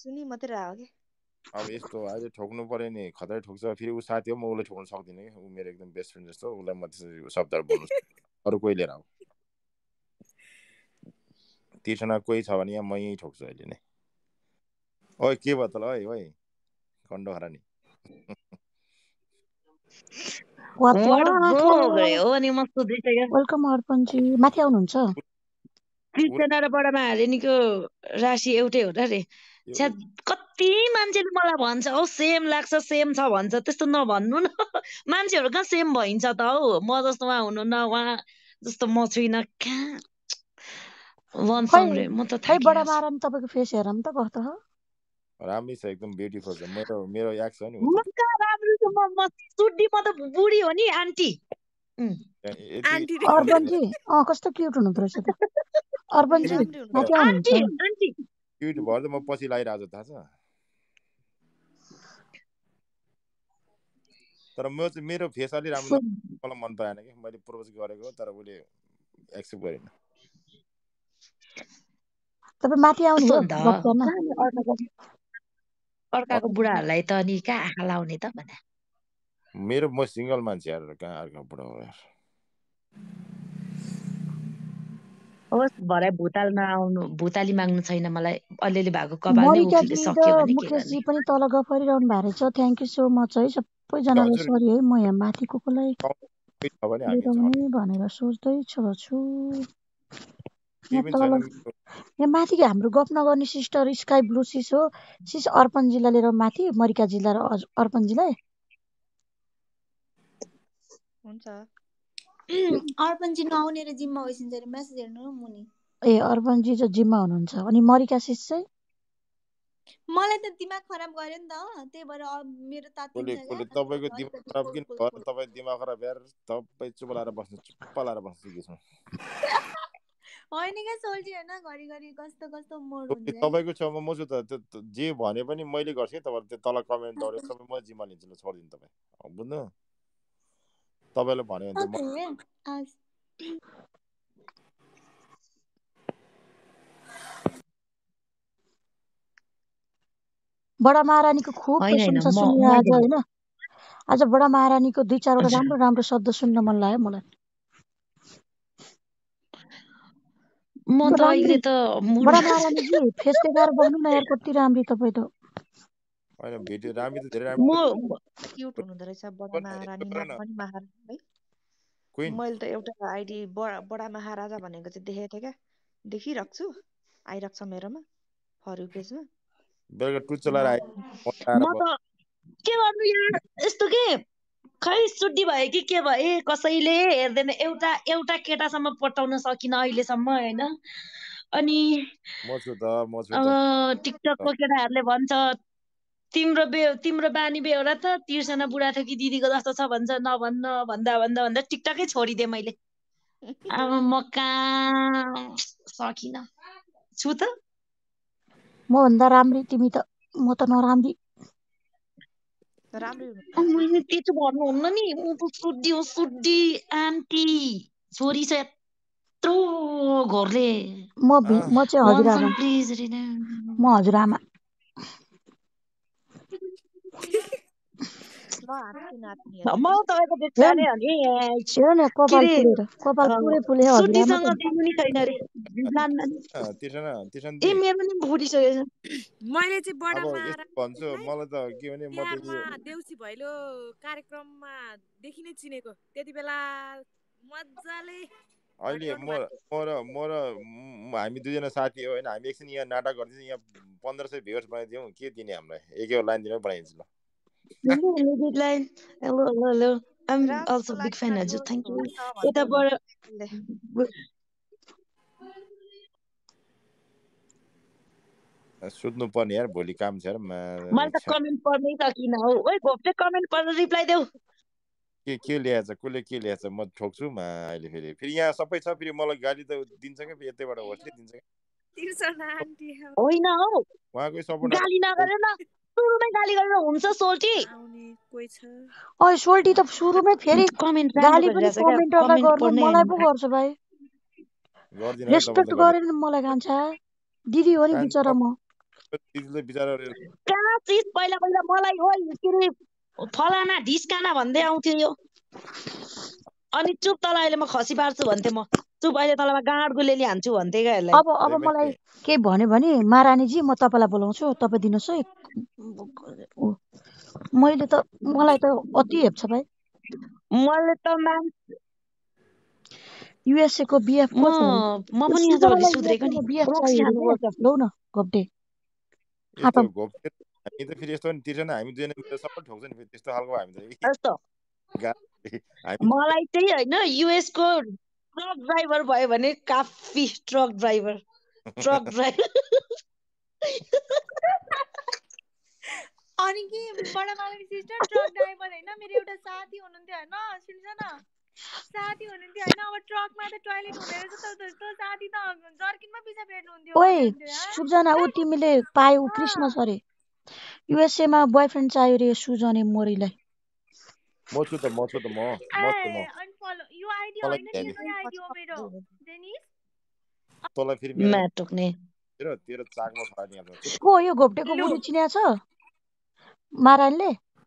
सुनि मात्रै आयो कि अब यस्तो अहिले ठोक्नु पर्यो नि खतरा ठोक्छ फेरि ऊ साथी हो म उसलाई ठोक्न सक्दिनँ कि ऊ मेरो एकदम बेस्ट फ्रेन्ड जस्तो उसलाई म त्यसरी शब्दहरू बोल्नु अरू कोही लिएर आऊ तिर्सना कोही छ भने यहाँ म यहीँ ठोक्छु अहिले नै ओइ के भयो त ल ओइ कन्डो खरानी हो अनि म सोध्दैछु वेलकम अर्पणजी माथि आउनुहुन्छ कृष्ण र बडा महारानीको राशि एउटै हो र रे कति मान्छेले मलाई भन्छ औ सेम लाग्छ सेम छ भन्छ त्यस्तो नभन्नु न मान्छेहरू कहाँ सेम भइन्छ त हौ म जस्तो उहाँ हुनु न उहाँ जस्तो म छुइनँ कहाँ भन्छौँ रे म त खै बडा थाकिरहेको छु महारानी तपाईँको फेस हेरौँ त कस्तो हो राम्रै छ एकदम ब्युटिफुल छ मेरो याक छ नि म कहाँ राम्रो छु म सुड्डी म त बुढी हो नि आन्टी अर्पणजी कस्तो क्युट हुनुहुँदो रहेछ त अर्पणजी माथि आउनुहुन्छ क्युट भएर त म पछि लगाइरहेको छु थाहा छ तर म चाहिँ मेरो फेस अलि राम्रो मलाई मन परेन कि मैले प्रपोज गरेको तर उसले एक्सेप्ट गरेन तपाईँ माथि आउनु हो गफ गर्न अर्काको बुढाहरूलाई त अनि कहाँ आँखा लाउने त भने मेरो म सिङ्गल मान्छे यार कहाँ अर्को बुढा हो यार होस् भरे भुतालमा आउनु भुताली माग्नु छैन मलाई अलिअलि भएको कपाल नै उखिले सक्यो भने के मुकेशजी पनि तल गफ गरिरहनु भएको रहेछ थ्याङ्क यू सो मच है सबैजनालाई सरी है म यहाँ माथि कोलाई भनेर सोच्दैछु यहाँ माथि हाम्रो गफ नगर्ने सिस्टर स्काई ब्लू सिस हो सिस अर्पणजीलाई लिएर माथि मरिकाजीलाई र अर्पणजीलाई हुन्छ अर्पणजी नआउने र जिममा गइसिन्छ रे मेसेज हेर्नु न मुनि ए अर्पणजी चाहिँ जिममा हुनुहुन्छ अनि मरिका सिस चाहिँ मलाई त दिमाग खराब गर्यो नि त त्यही भएर मेरो तपाईँको दिमाग खराब किन भयो तपाईँ दिमाग खराब यार तपाईँ चुप लाएर बस्नु त्यसमा होइन क्या सोल्जी होइन घरिघरि कस्तो कस्तो मोड हुन्छ तपाईँको छेउमा म छु त जे भने पनि मैले गर्छु कि तपाईँहरू त्यो तल कमेन्ट दौडे सबै म जिम्मा लिन्छु ल छोडिदिनु तपाईँ बुझ्नु तपाईँले भन्यो भने बडा महारानीको खुब प्रशंसा सुनियो आज होइन आज बडा महारानीको 2-4 वटा राम्रो राम्रो शब्द सुन्न मन लाग्यो मलाई बडा महारानीजी फेस देखाएर बस्नु न यार कति राम्री तपाईँ त होइन भिडियो राम्री त धेरै क्युट हुनुहुँदो रहेछ बडा महारानी नाम पनि महारानी है मैले त एउटा आइडी बडा महाराजा भनेको चाहिँ देखेको थिएँ क्या देखिरहेको छु आइरहेको छ मेरोमा फर यू पेजमा म त के गर्नु यार यस्तो के खै सुड्डी भयो कि के भयो कसैले हेर्दैन एउटा केटासम्म पटाउन सकिन अहिलेसम्म होइन अनि टिकटकको केटाहरूले भन्छ तिम्रो बानी बेहोरा त तिर्सना बुढा थियो कि दिदीको जस्तो छ भन्छ नभन्न भन्दा भन्दा भन्दा टिकटकै छोडिदिएँ मैले अब म कहाँ सकिन छु त म भन्दा राम्री तिमी त म त नराम्री मैले त्यो भन्नुहुन्न नि म त सुड्डी आन्टी छोरी छ यत्रो घरले म चाहिँ हजुरआमा म हजुरआमा कपाल पुरै फुले सुड्डीसँग दिनु नि छैन रे मैले चाहिँ बडा भन्छु मलाई त के भने म त देउसी भैलो कार्यक्रममा देखि नै चिनेको त्यति बेला मजाले अहिले म र हामी दुईजना साथी हो होइन हामी एकछिन यहाँ नाटक गर्दैछौँ यहाँ 1500 भ्युअर्स बनाइदिउँ के दिने हामीलाई एक लाइन दिनु बनाइदिन्छु ल Hello. I'm also big fan of you. Thank you. सुत्नु पर्ने यार भोलि काम छ मलाई त कमेन्ट पढ्नै सकिन हौ ओइ घोप्टे कमेन्ट पढेर रिप्लाई देऊ के ल्याएछ कसले के ल्याएछ म ठोक्छु अहिले फेरि यहाँ सबै छ फेरि मलाई गाली त दिन्छ क्या यतैबाट होस्टले दिन्छ होइन हौ उहाँकै सपोर्ट गाली नगरेर न सुरुमै गाली गरेर हुन्छ सोल्टी ओइ सोल्टी त सुरुमै फेरि गाली पनि कमेन्टरलाई गर्नु मलाई पो गर्छ भाइ रेस्पेक्ट गरेन मलाई कान्छा दिदी हो नि बिचरा म दिदीले बिचारा कहाँ चिज पहिला पहिला मलाई ओइ के अरे फलाना ढिस्काना भन्दै आउँथ्यो यो अनि चुप तल अहिले म खसी पार्छु भन्थे म चुप अहिले तलमा गाँड गुलेली हान्छु भन्थे क्या यसलाई अब मलाई केही भन्यो भने महारानीजी म तपाईँलाई बोलाउँछु तपाईँ दिनुहोस् है मैले त मलाई त अति हेप्छ भाइ मैले त युएसए को बिएफ को छ म पनि आजभोलि सुध्रेको नि बिएफ प्रोक्सी चाहियो खानुपर्छ लौ न घोप्टे यस्तो घोप्टे हामी त फेरि यस्तो नि तिर्छ नि हामी दुईजना मिलेर सबै ठोक्छ नि फेरि त्यस्तो खालको हामी त यस्तो हामी मलाई चाहिँ होइन युएस को ट्रक ड्राइभर भयो भने काफी ट्रक ड्राइभर अनि कि बडा मागनी सिस्टर ट्रक ड्राइभर होइन मेरो एउटा साथी हुनुहुन्थ्यो होइन सुन्छ न साथी हुनुहुन्थ्यो होइन अब ट्रकमा त टोयलेट हुँदो रहेछ त साथी त जर्किनमा पिसा फेर्नुहुन्थ्यो ओए सुजना ऊ तिमीले पायौ कृष्ण सरे युएसए मा बोयफ्रेन्ड चाहियो रे सुजने मोरीलाई म छु त म अनफलो यो आइडी होइन नि यो नयाँ आइडी हो मेरो जेनिस तँलाई फेरि मेरो टोक्ने तेरो चाकमा फाड्ने अब ओ यो घोप्टेको बुढी चिन्या छ मारानले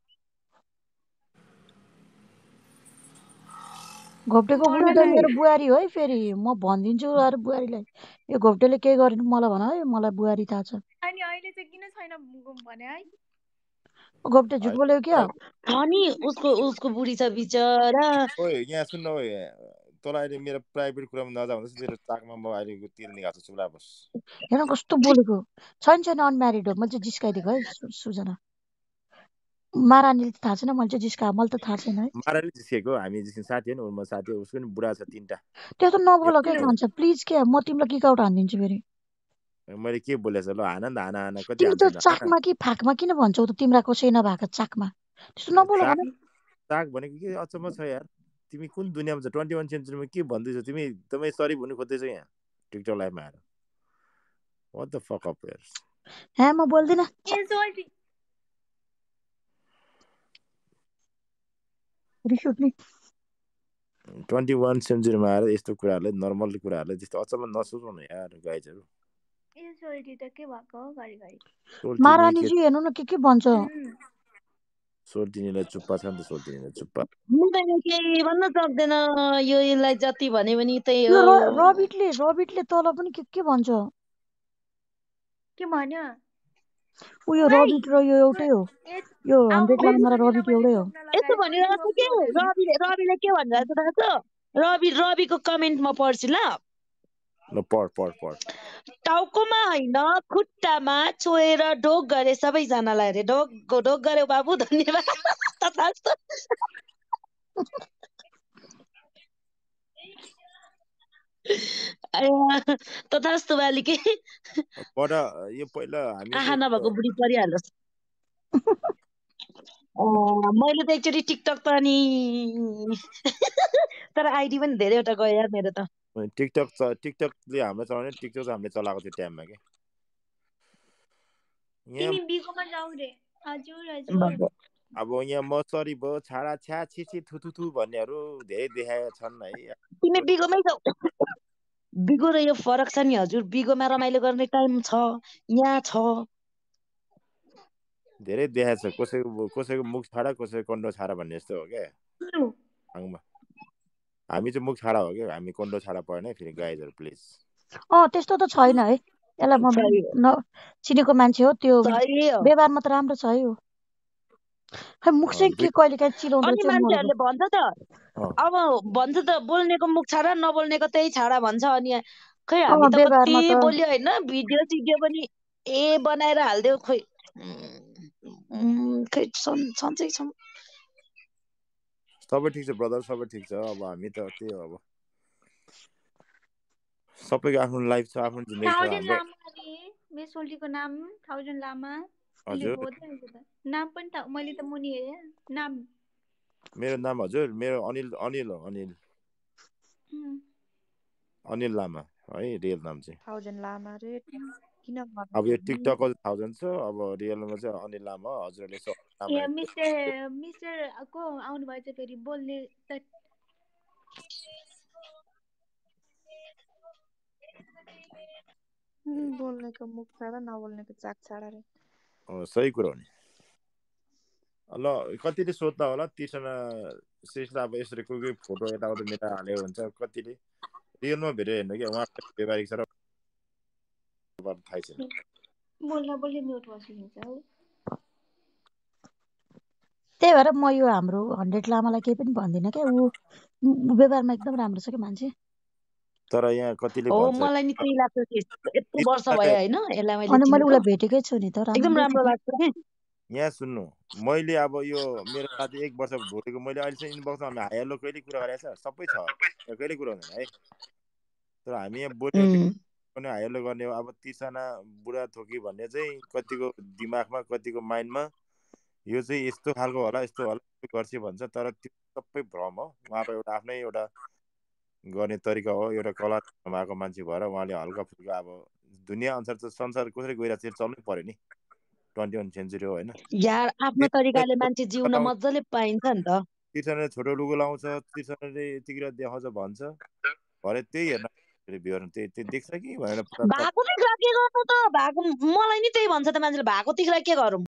घोप्टेको बुढी त मेरो बुहारी हो है फेरि म भनिदिन्छु अरू बुहारीलाई यो घोप्टेले के गर्नु मलाई भन है मलाई बुहारी थाहा छ अनि अहिले चाहिँ किन छैन भने है घोप्टे झुट बोल्यो क्या अनि उसको बुढी छ बिचरा ओए यहाँ सुन्न ओए तँलाई अहिले मेरो प्राइभेट कुरामा नजा भन्दैछ तेरो चाकमा म अहिले तेल निकाल्छु चुला बस हेर कस्तो बोलेको छैन अनम्यारिड हो मैले चाहिँ जिस्काइदिएको है सुजना मारानीले थाहा छैन मैले चाहिँ जिस्का मैले त थाहा छैन है माराले जिस्केको हामी जिस्किन साथी हो नि म साथी हो उसको नि बुढा छ 3टा त्यो त नबोल के खान्छ प्लिज के म तिमीलाई किक आउट हानिदिन्छु फेरि मैले के बोलेछ ल हान कति तिमी त हान्छ चाकमा कि फाकमा किन भन्छौ त तिम्रो कसै नभएको चाकमा त्यस्तो नबोल भन चाक भनेको के अचम्म छ यार तिमी कुन दुनियाँमा छ 21 सेन्चुरीमा के भन्दैछौ तिमी एकदमै सरी भन्नु खोज्दैछौ यहाँ टिकटक लाइभमा आएर व्हाट द फक अप यार हे म बोल्दिन रिस उठ्ने 21 सेन्चुरीमा आएर यस्तो कुराहरूलाई नर्मल कुराहरूलाई त्यस्तो अचम्म नसोच्नु यार गाइजहरू महारानीजी हेर्नु न के भन्छ सोल्टिनीलाई चुप्पा छ नि त सोल्टिनीलाई चुप्पा केही भन्न सक्दैन यो यसलाई जति भन्यो भने त्यही यो हो रबिटले तल पनि के भन्छ के भन्यो उयो रबिट र यो एउटै हो यो 100 लामा र रबिट एउटै हो यस्तो भनिरहेको के रविले के भनिरहेको थाहा छ रविको कमेन्ट म पढ्छु ल पढ टाउकोमा होइन खुट्टामा छोएर ढोक गरे सबैजनालाई अरे ढोक गर्यो बाबु धन्यवाद तथास्तु तथास्तु बालिके यो पहिला हामी आहा नभएको बुढी परिहालोस् मैले त एकचोटि टिकटक त अनि तर आइडी पनि धेरैवटा गयो यार मेरो त टिकटकले हाम्रो चलाउने टिकटक हामीले चलाएको त्यो टाइममा के तिमी बिगोमा जाऊ रे हजुर अब यहाँ म सरी भयो छाडा छ्या छिछि थुथुथु भन्नेहरू धेरै देखाएका छन् है तिमी बिगोमै जाऊ बिगो र यो फरक छ नि हजुर बिगोमा रमाइलो गर्ने टाइम छ यहाँ छ धेरै देखाएको छ कसैको मुख छाडा कसैको कन्डो छाडा भन्ने जस्तो हो क्या हामी चाहिँ मुख छाडा हो क्या हामी कन्डो छाडा परेन है फेरि गाइजहरू प्लिज त्यस्तो त छैन है यसलाई म चिनेको मान्छे हो त्यो व्यवहारमा त राम्रो छ है मुख चाहिँ के कहिले काहीँ चिलाउँदो अनि मान्छेहरूले भन्छ त अब भन्छ त बोल्नेको मुख छाडा नबोल्नेको त्यही छाडा भन्छ अनि खै हामी त कति बोल्यो होइन भिडियो सिडियो पनि बनाएर हालिदियो खोइ खै सन्चै छौँ सबै ठिक छ ब्रदर सबै ठिक छ अब हामी त त्यही हो अब सबैको आफ्नो लाइफ छ आफ्नो जिन्दगी छ हाम्रो मेसोल्टीको नाम 1000 लामा हजुर नाम पनि मैले त मुनि हेरे नाम मेरो नाम हजुर मेरो अनिल हो अनिल लामा है रियल नाम चाहिँ 1000 लामा रे किन अब यो टिकटकको 1000 छ अब रियलमा चाहिँ अनिल लामा हजुरले मिस्टर को आउनु भएछ फेरि बोल्ने त बोल्नेको मुख छाडा नबोल्नेको चाक छाडा रे सही कुरो हो नि ल कतिले सोध्दा होला तिर्सना सिस्टर अब यसरी कोही कोही फोटो यताउता मिलाएर हालेको हुन्छ कतिले रियलमा भेटेर हेर्नु कि उहाँ व्यवहारिक छ र थाहै छैन त्यही भएर म यो हाम्रो 100 लामालाई केही पनि भन्दिनँ क्या ऊ व्यवहारमा एकदम राम्रो छ क्या मान्छे तर यहाँ कतिले हो भन्छ मलाई नि त्यही लाग्छ कि यत्रो वर्ष भयो होइन यसलाई मैले अनि मैले चिनेको उसलाई भेटेकै छु नि त एकदम राम्रो राम्रो लाग्छ कि यहाँ सुन्नु मैले अब यो मेरो साथी 1 वर्ष भोटेको मैले अहिलेसम्म इनबक्समा हामी हाई हेलो कहिले कुरा गरेको छ सबै छ कहिले कुरा हुँदैन है तर हामी यहाँ बोल्यो पनि हाई हेलो गर्ने हो अब 30 जना बुढा थोकी भन्ने चाहिँ कतिको दिमागमा कतिको माइन्डमा यो चाहिँ यस्तो खालको होला यस्तो होला गर्छ भन्छ तर त्यो सबै भ्रम हो उहाँको एउटा आफ्नै एउटा गर्ने तरिका हो एउटा कला भएको मान्छे भएर उहाँले हल्का फुल्का अब दुनियाँ अनुसार त संसार कसरी गइरहेको छ चल्नै पर्यो नि 21 सेन्चुरी हो होइन यार आफ्नो तरिकाले मान्छे जिउन मजाले पाइन्छ नि त तिर्सनाले छोटो लुगो लाउँछ तिर्सनाले यतिखेर देखाउँछ भन्छ भरे त्यही हेर्न बिहान त्यही देख्छ कि भनेर भएको देख्दा के गर्नु त भएको मलाई नि त्यही भन्छ त मान्छेले भएको देख्दा के गरौँ